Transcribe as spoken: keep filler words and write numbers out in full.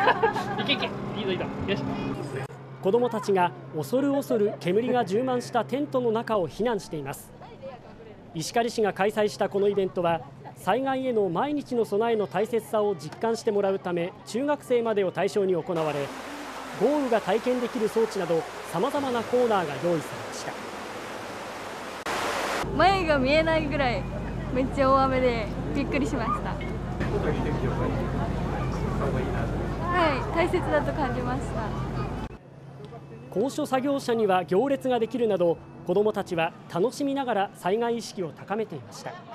いけいけ、いいぞいいぞ、よし。 子どもたちが恐る恐る煙が充満したテントの中を避難しています。石狩市が開催したこのイベントは、災害への毎日の備えの大切さを実感してもらうため、中学生までを対象に行われ、豪雨が体験できる装置などさまざまなコーナーが用意されました。 前が見えないぐらいめっちゃ大雨でびっくりしました。はい、大切だと感じました。 高所作業車には行列ができるなど、子どもたちは楽しみながら災害意識を高めていました。